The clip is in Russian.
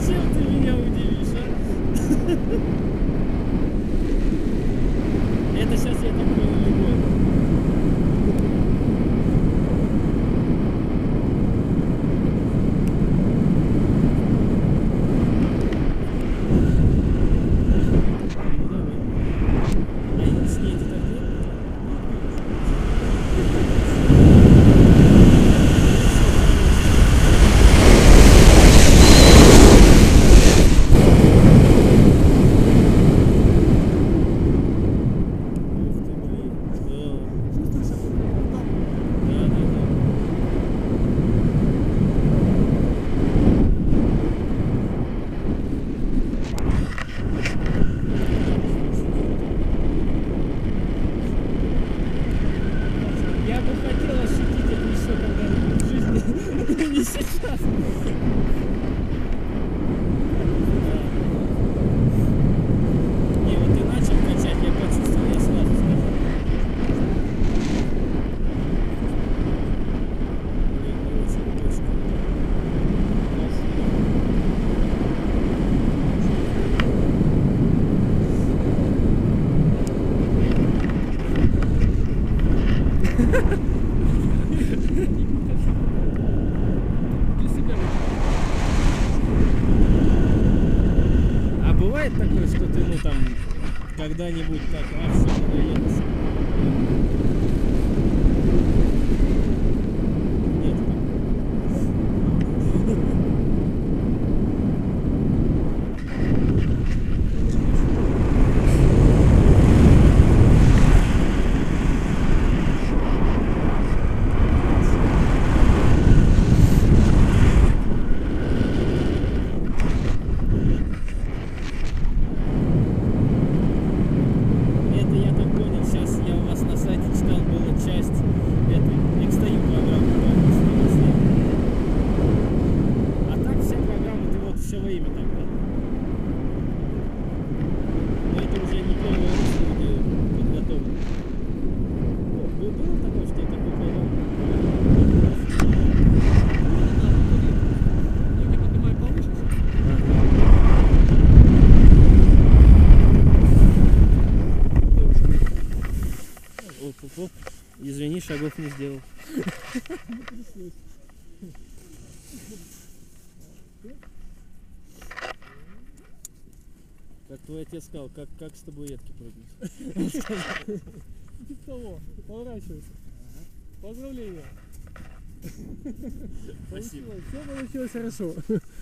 Чем ты меня удивишь, а? Это сейчас я такой любой. Я бы хотел ощутить это еще когда-нибудь в жизни, не сейчас. Не, вот ты начал качать, я почувствовал, я сразу сказал. Очень точно. А бывает такое, что ты, ну там, когда-нибудь так, все надоело? Нет. Это я так понял, сейчас я у вас на сайте читал, была часть этой экстаю программы, да? А так вся программа, ты вот все время так, да? Но это уже не первый раз, что ты подготовлен. Было такое, что я такой программу? Я поднимаю повыше. Оп-оп-оп. Извини, шагов не сделал. Как твой отец сказал, как с табуретки прыгнуть? Типа того. Поворачивайся. Поздравления. Спасибо. Все получилось хорошо.